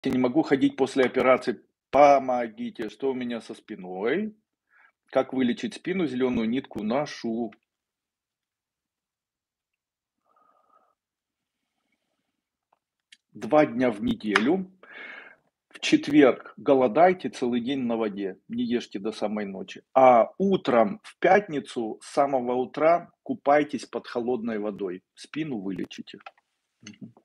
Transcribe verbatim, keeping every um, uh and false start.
Я не могу ходить после операции. Помогите, что у меня со спиной? Как вылечить спину? Зеленую нитку ношу. Два дня в неделю. В четверг голодайте целый день на воде, не ешьте до самой ночи. А утром в пятницу с самого утра купайтесь под холодной водой, спину вылечите. Мгм.